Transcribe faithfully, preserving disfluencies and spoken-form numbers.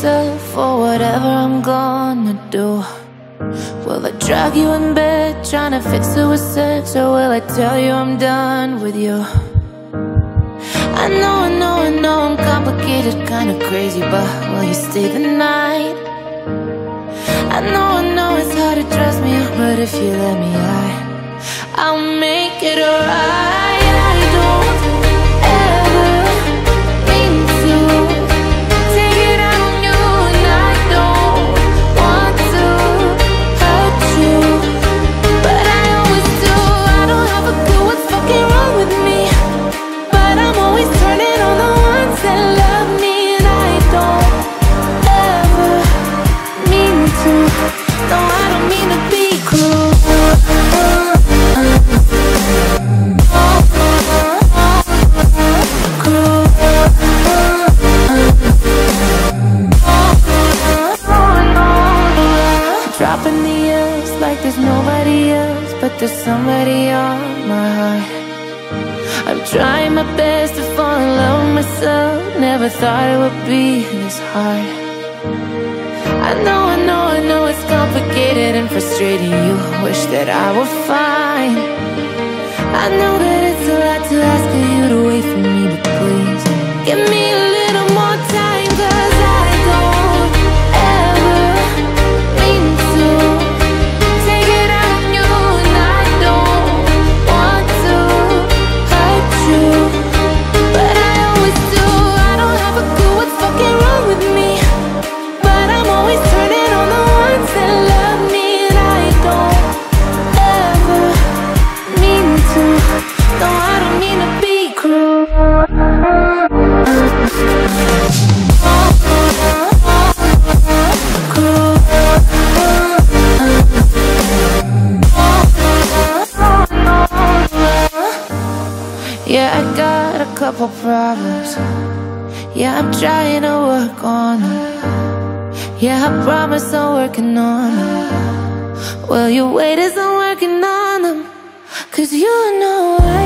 myself for whatever I'm gonna do. Will I drag you in bed, trying to fix it with sex? Or will I tell you I'm done with you? I know, I know, I know I'm complicated, kinda crazy, but will you stay the night? I know, I know it's hard to trust me, but if you let me, I, I'll make it alright. I don't ever mean to take it out on you, and I don't want to hurt you, but I always do. I don't have a clue what's fucking wrong with me, but I'm always turning on the ones that love me, and I don't ever mean to. No, I don't mean to be cruel. Dropping the L's like there's nobody else, but there's somebody on my heart. I'm trying my best to fall in love with myself. Never thought it would be this hard. I know, I know, I know it's complicated and frustrating. You wish that I were fine. I know that it's a lot to ask of you to wait for me, but please give me a little more time, 'cause I don't ever mean to take it out on you, and I don't want to hurt you, but I always do. I don't have a clue what's fucking wrong with me, but I'm always turning on the ones that love me, and I don't ever mean to. No, I don't mean to be cruel. Yeah, I got a couple problems. Yeah, I'm trying to work on them. Yeah, I promise I'm working on them. Well, your weight isn't working on them, 'cause you know it.